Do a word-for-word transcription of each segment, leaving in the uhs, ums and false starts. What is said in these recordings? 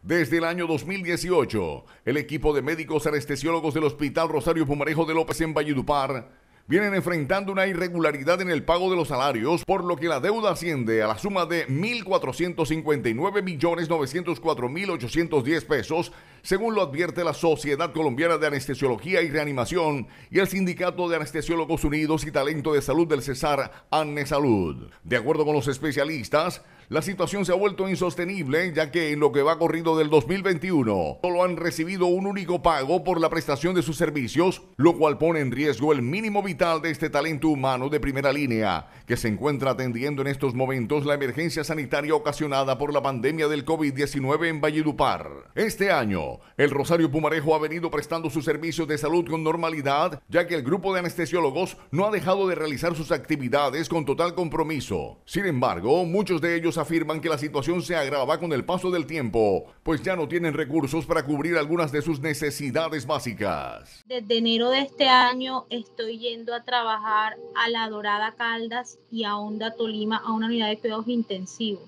Desde el año dos mil dieciocho, el equipo de médicos anestesiólogos del Hospital Rosario Pumarejo de López en Valledupar vienen enfrentando una irregularidad en el pago de los salarios, por lo que la deuda asciende a la suma de mil cuatrocientos cincuenta y nueve millones novecientos cuatro mil ochocientos diez pesos, según lo advierte la Sociedad Colombiana de Anestesiología y Reanimación y el Sindicato de Anestesiólogos Unidos y Talento de Salud del Cesar, ANESalud. De acuerdo con los especialistas, la situación se ha vuelto insostenible, ya que en lo que va corrido del dos mil veintiuno solo han recibido un único pago por la prestación de sus servicios, lo cual pone en riesgo el mínimo vital de este talento humano de primera línea, que se encuentra atendiendo en estos momentos la emergencia sanitaria ocasionada por la pandemia del COVID diecinueve en Valledupar. Este año, el Rosario Pumarejo ha venido prestando sus servicios de salud con normalidad, ya que el grupo de anestesiólogos no ha dejado de realizar sus actividades con total compromiso. Sin embargo, muchos de ellos afirman que la situación se agrava con el paso del tiempo, pues ya no tienen recursos para cubrir algunas de sus necesidades básicas. Desde enero de este año estoy yendo a trabajar a La Dorada Caldas y a Honda Tolima a una unidad de cuidados intensivos,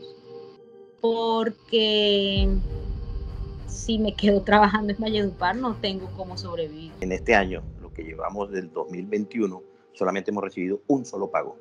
porque si me quedo trabajando en Valledupar no tengo cómo sobrevivir. En este año, lo que llevamos del dos mil veintiuno, solamente hemos recibido un solo pago.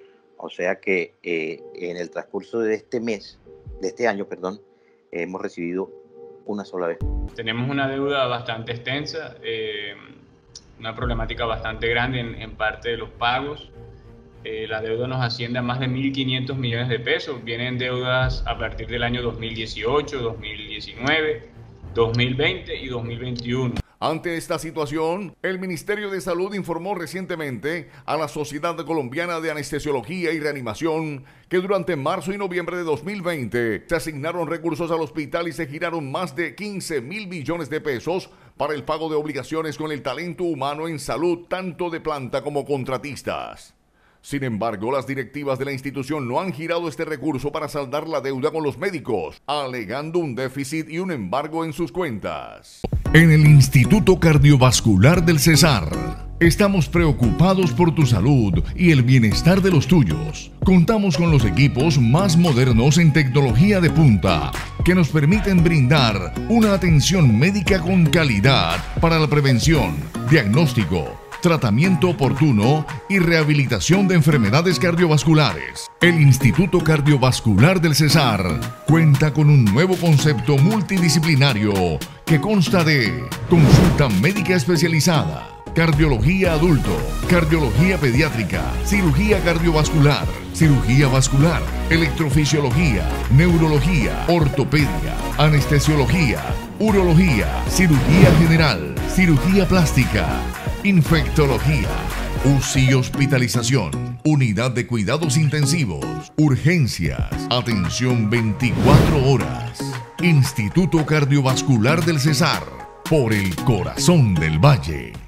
O sea que eh, en el transcurso de este mes, de este año, perdón, eh, hemos recibido una sola vez. Tenemos una deuda bastante extensa, eh, una problemática bastante grande en, en parte de los pagos. Eh, la deuda nos asciende a más de mil quinientos millones de pesos. Vienen deudas a partir del año dos mil dieciocho, dos mil diecinueve, dos mil veinte y dos mil veintiuno. Ante esta situación, el Ministerio de Salud informó recientemente a la Sociedad Colombiana de Anestesiología y Reanimación que durante marzo y noviembre de dos mil veinte se asignaron recursos al hospital y se giraron más de quince mil millones de pesos para el pago de obligaciones con el talento humano en salud, tanto de planta como contratistas. Sin embargo, las directivas de la institución no han girado este recurso para saldar la deuda con los médicos, alegando un déficit y un embargo en sus cuentas. En el Instituto Cardiovascular del Cesar, estamos preocupados por tu salud y el bienestar de los tuyos. Contamos con los equipos más modernos en tecnología de punta, que nos permiten brindar una atención médica con calidad para la prevención, diagnóstico, tratamiento oportuno y rehabilitación de enfermedades cardiovasculares. El Instituto Cardiovascular del Cesar cuenta con un nuevo concepto multidisciplinario que consta de consulta médica especializada, cardiología adulto, cardiología pediátrica, cirugía cardiovascular, cirugía vascular, electrofisiología, neurología, ortopedia, anestesiología, urología, cirugía general, cirugía plástica, infectología, U C I y hospitalización, unidad de cuidados intensivos, urgencias, atención veinticuatro horas. Instituto Cardiovascular del Cesar, por el corazón del Valle.